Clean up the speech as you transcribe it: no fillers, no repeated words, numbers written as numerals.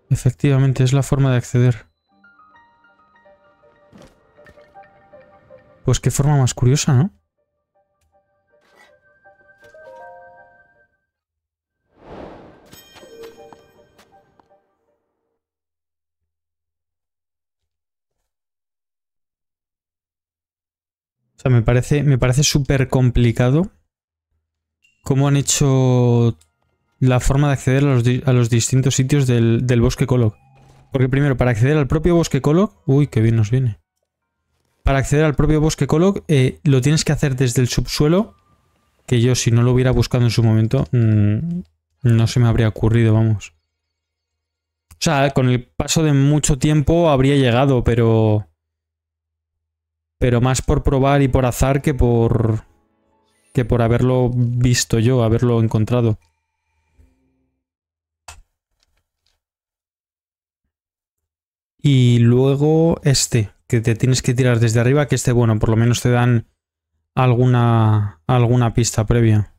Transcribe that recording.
Efectivamente, es la forma de acceder. Pues qué forma más curiosa, ¿no? O sea, me parece súper complicado cómo han hecho la forma de acceder a los distintos sitios del bosque Kolok. Porque primero, para acceder al propio bosque Kolok... Uy, qué bien nos viene. Para acceder al propio bosque Kolok, lo tienes que hacer desde el subsuelo, que yo si no lo hubiera buscado en su momento, no se me habría ocurrido, vamos. O sea, con el paso de mucho tiempo habría llegado, pero más por probar y por azar que por haberlo visto yo, haberlo encontrado. Y luego que te tienes que tirar desde arriba, que bueno, por lo menos te dan alguna pista previa.